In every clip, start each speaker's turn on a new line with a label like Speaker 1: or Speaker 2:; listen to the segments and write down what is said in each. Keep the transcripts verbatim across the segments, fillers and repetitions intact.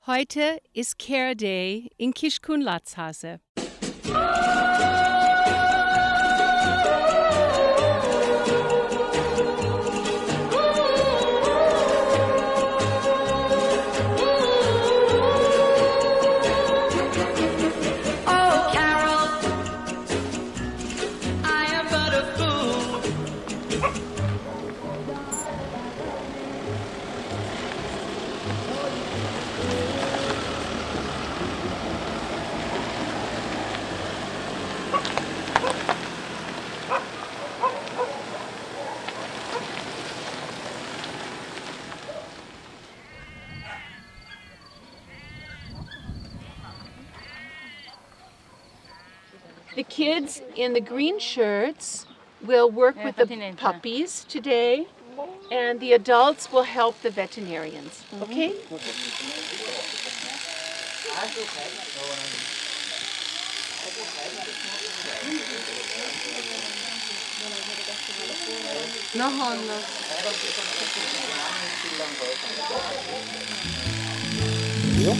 Speaker 1: Heute ist Care Day in Kishkuhn-Latzhase. The kids in the green shirts will work with the puppies today, and the adults will help the veterinarians. Okay? No, no. Ja.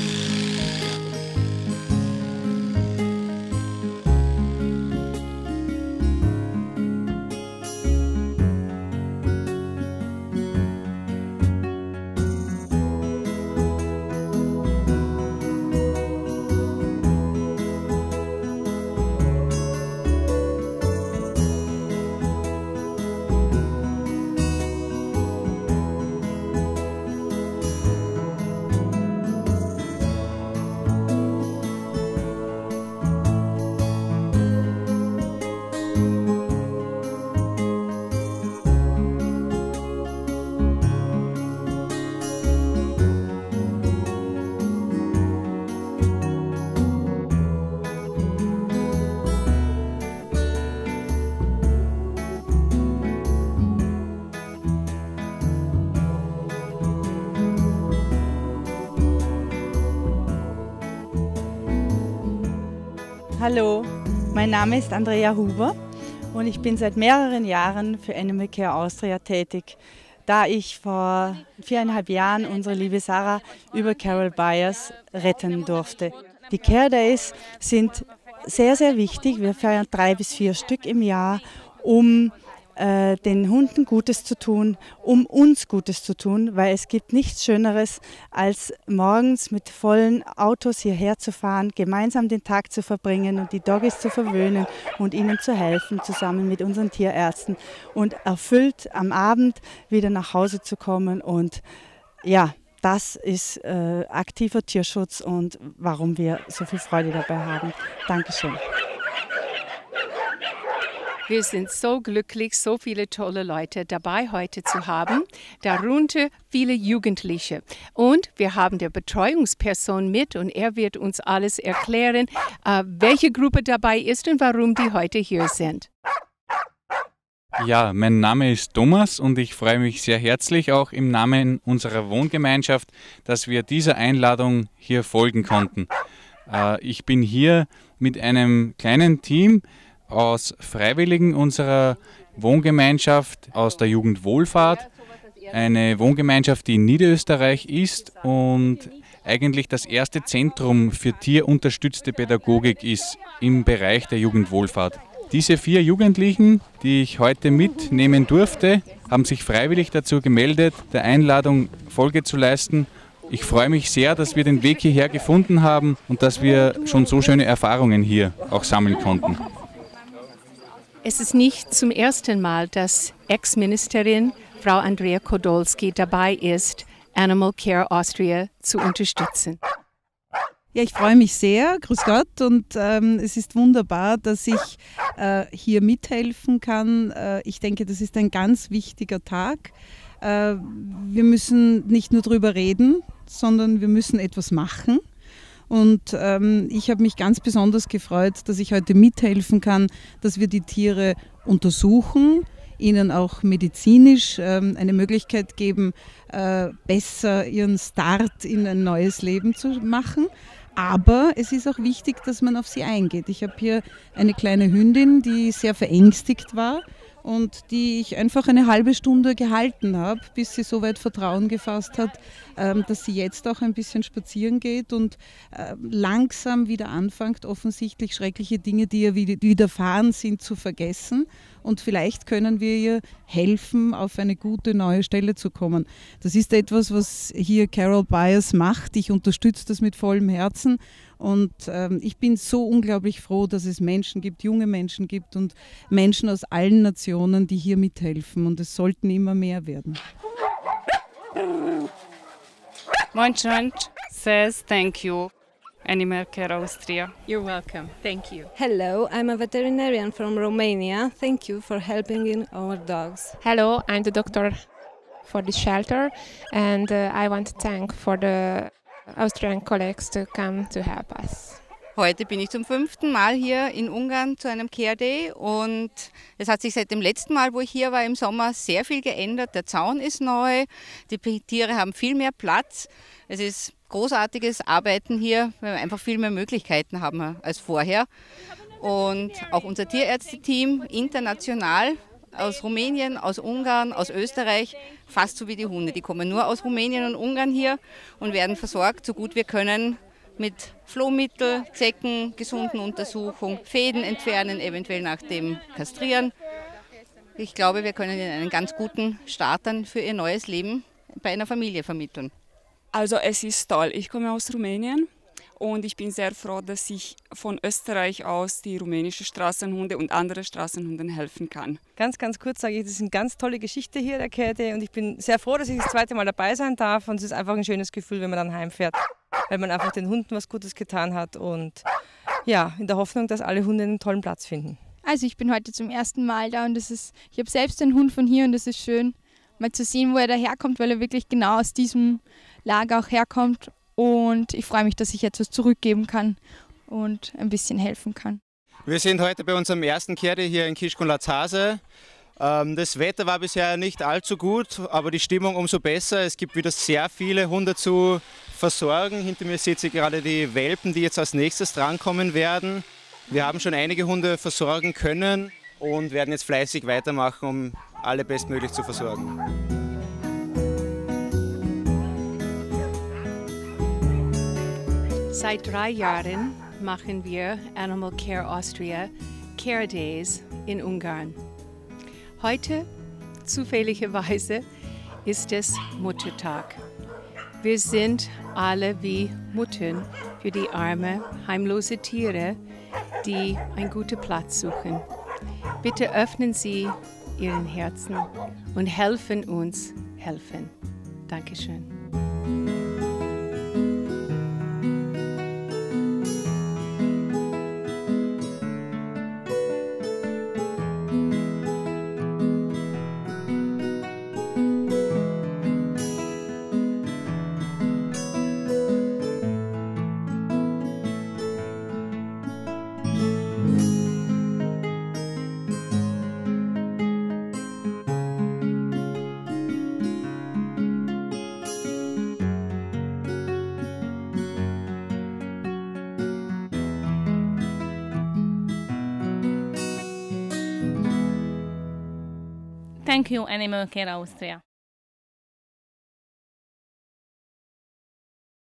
Speaker 2: Hallo, mein Name ist Andrea Huber und ich bin seit mehreren Jahren für Animal Care Austria tätig, da ich vor viereinhalb Jahren unsere liebe Sarah über Carol Byers retten durfte. Die Care Days sind sehr, sehr wichtig. Wir feiern drei bis vier Stück im Jahr, um äh, den Hunden Gutes zu tun, um uns Gutes zu tun, weil es gibt nichts Schöneres, als morgens mit vollen Autos hierher zu fahren, gemeinsam den Tag zu verbringen und die Doggies zu verwöhnen und ihnen zu helfen, zusammen mit unseren Tierärzten und erfüllt am Abend wieder nach Hause zu kommen. Und ja, das ist äh, aktiver Tierschutz und warum wir so viel Freude dabei haben. Dankeschön.
Speaker 1: Wir sind so glücklich, so viele tolle Leute dabei heute zu haben, darunter viele Jugendliche. Und wir haben die Betreuungsperson mit und er wird uns alles erklären, äh, welche Gruppe dabei ist und warum die heute hier sind.
Speaker 3: Ja, mein Name ist Thomas und ich freue mich sehr herzlich auch im Namen unserer Wohngemeinschaft, dass wir dieser Einladung hier folgen konnten. Äh, ich bin hier mit einem kleinen Team aus Freiwilligen unserer Wohngemeinschaft aus der Jugendwohlfahrt, eine Wohngemeinschaft, die in Niederösterreich ist und eigentlich das erste Zentrum für tierunterstützte Pädagogik ist im Bereich der Jugendwohlfahrt. Diese vier Jugendlichen, die ich heute mitnehmen durfte, haben sich freiwillig dazu gemeldet, der Einladung Folge zu leisten. Ich freue mich sehr, dass wir den Weg hierher gefunden haben und dass wir schon so schöne Erfahrungen hier auch sammeln konnten.
Speaker 1: Es ist nicht zum ersten Mal, dass Ex-Ministerin Frau Andrea Kodolski dabei ist, Animal Care Austria zu unterstützen.
Speaker 4: Ja, ich freue mich sehr, grüß Gott, und ähm, es ist wunderbar, dass ich äh, hier mithelfen kann. Äh, ich denke, das ist ein ganz wichtiger Tag. Äh, wir müssen nicht nur drüber reden, sondern wir müssen etwas machen. Und ähm, ich habe mich ganz besonders gefreut, dass ich heute mithelfen kann, dass wir die Tiere untersuchen, ihnen auch medizinisch ähm, eine Möglichkeit geben, äh, besser ihren Start in ein neues Leben zu machen. Aber es ist auch wichtig, dass man auf sie eingeht. Ich habe hier eine kleine Hündin, die sehr verängstigt war und die ich einfach eine halbe Stunde gehalten habe, bis sie so weit Vertrauen gefasst hat, dass sie jetzt auch ein bisschen spazieren geht und langsam wieder anfängt, offensichtlich schreckliche Dinge, die ihr widerfahren sind, zu vergessen. Und vielleicht können wir ihr helfen, auf eine gute neue Stelle zu kommen. Das ist etwas, was hier Carol Byers macht. Ich unterstütze das mit vollem Herzen. Und ähm, ich bin so unglaublich froh, dass es Menschen gibt, junge Menschen gibt und Menschen aus allen Nationen, die hier mithelfen. Und es sollten immer mehr werden.
Speaker 5: Manchmal says thank you. Animal Care Austria.
Speaker 1: You're welcome. Thank you.
Speaker 6: Hello, I'm a veterinarian from Romania. Thank you for helping in our dogs.
Speaker 7: Hello, I'm the doctor for this shelter, and uh, I want to thank for the Austrian colleagues to come to help us.
Speaker 8: Heute bin ich zum fünften Mal hier in Ungarn zu einem Care Day und es hat sich seit dem letzten Mal, wo ich hier war im Sommer, sehr viel geändert. Der Zaun ist neu, die Tiere haben viel mehr Platz. Es ist großartiges Arbeiten hier, weil wir einfach viel mehr Möglichkeiten haben als vorher. Und auch unser Tierärzteteam international aus Rumänien, aus Ungarn, aus Österreich, fast so wie die Hunde. Die kommen nur aus Rumänien und Ungarn hier und werden versorgt, so gut wir können, mit Flohmittel, Zecken, gesunden Untersuchung, Fäden entfernen, eventuell nach dem Kastrieren. Ich glaube, wir können Ihnen einen ganz guten Start dann für Ihr neues Leben bei einer Familie vermitteln.
Speaker 5: Also es ist toll. Ich komme aus Rumänien und ich bin sehr froh, dass ich von Österreich aus die rumänischen Straßenhunde und andere Straßenhunden helfen kann.
Speaker 9: Ganz, ganz kurz sage ich, das ist eine ganz tolle Geschichte hier, der Care Day, und ich bin sehr froh, dass ich das zweite Mal dabei sein darf, und es ist einfach ein schönes Gefühl, wenn man dann heimfährt, weil man einfach den Hunden was Gutes getan hat und ja, in der Hoffnung, dass alle Hunde einen tollen Platz finden.
Speaker 10: Also ich bin heute zum ersten Mal da und das ist, ich habe selbst einen Hund von hier und es ist schön, mal zu sehen, wo er daherkommt, weil er wirklich genau aus diesem Lager auch herkommt, und ich freue mich, dass ich jetzt was zurückgeben kann und ein bisschen helfen kann.
Speaker 11: Wir sind heute bei unserem ersten Care Day hier in Kiskunlachase. Das Wetter war bisher nicht allzu gut, aber die Stimmung umso besser. Es gibt wieder sehr viele Hunde zu versorgen. Hinter mir seht ihr gerade die Welpen, die jetzt als nächstes drankommen werden. Wir haben schon einige Hunde versorgen können und werden jetzt fleißig weitermachen, um alle bestmöglich zu versorgen.
Speaker 1: Seit drei Jahren machen wir Animal Care Austria Care Days in Ungarn. Heute, zufälligerweise, ist es Muttertag. Wir sind alle wie Muttern für die armen, heimlose Tiere, die einen guten Platz suchen. Bitte öffnen Sie Ihren Herzen und helfen uns helfen. Dankeschön.
Speaker 12: Thank you, Animal Care Austria.